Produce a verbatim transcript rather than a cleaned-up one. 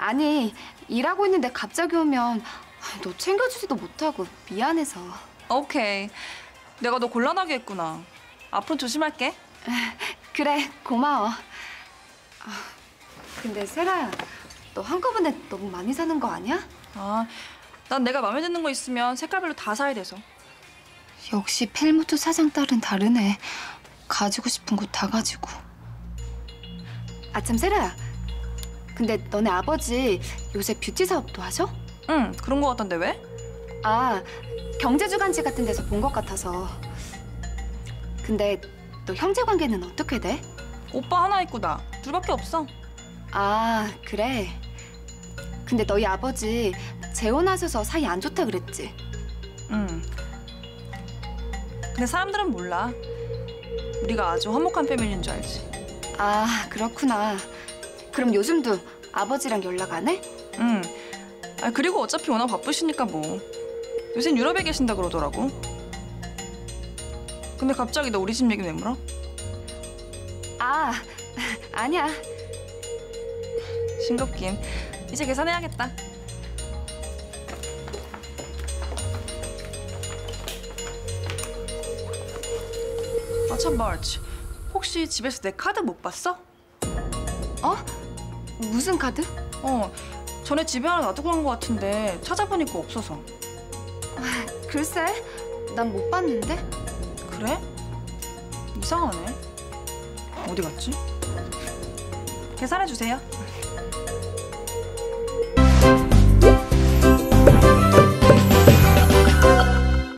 아니, 일하고 있는데 갑자기 오면 너 챙겨주지도 못하고 미안해서. 오케이. 내가 너 곤란하게 했구나. 앞으로 조심할게. 그래, 고마워. 아, 근데 세라야, 너 한꺼번에 너무 많이 사는 거 아니야? 아, 난 내가 마음에 드는 거 있으면 색깔별로 다 사야 돼서. 역시 펠무트 사장 딸은 다르네. 가지고 싶은 거 다 가지고. 아참, 세라야. 근데 너네 아버지 요새 뷰티 사업도 하셔? 응, 그런 거 같던데 왜? 아, 경제주간지 같은 데서 본 것 같아서. 근데 너 형제 관계는 어떻게 돼? 오빠 하나 있고 나 둘밖에 없어. 아, 그래. 근데 너희 아버지 재혼하셔서 사이 안 좋다 그랬지? 응. 근데 사람들은 몰라. 우리가 아주 화목한 패밀리인 줄 알지. 아, 그렇구나. 그럼 요즘도 아버지랑 연락 안 해? 응. 아, 그리고 어차피 워낙 바쁘시니까 뭐. 요샌 유럽에 계신다 그러더라고. 근데 갑자기 너 우리 집 얘기 왜 물어? 아, 아니야. 싱겁긴. 이제 계산해야겠다. 아, 참, 마르치. 혹시 집에서 내 카드 못 봤어? 어? 무슨 카드? 어, 전에 집에 하나 놔두고 간 것 같은데 찾아보니까 없어서. 글쎄, 난 못 봤는데. 그래? 이상하네. 어디 갔지? 계산해 주세요.